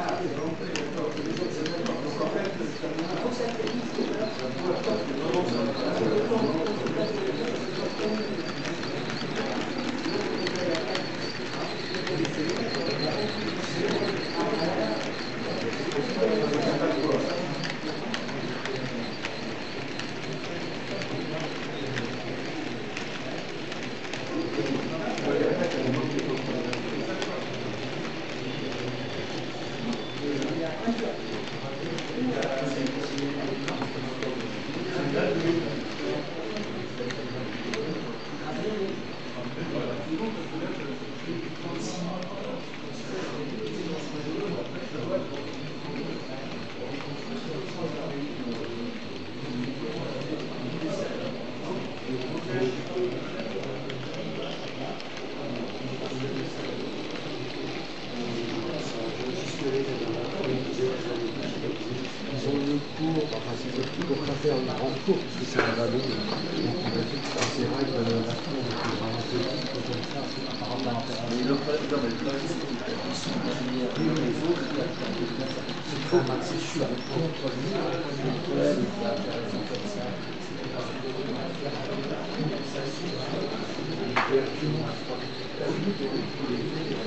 Faire une grande cour, parce que c'est un vallon, donc on va dire que c'est vrai que la cour, on peut vraiment se dire que comme ça, par rapport à l'intérieur. Mais le problème, c'est trop maxé, je suis contre lui, le problème, il va faire comme ça, c'est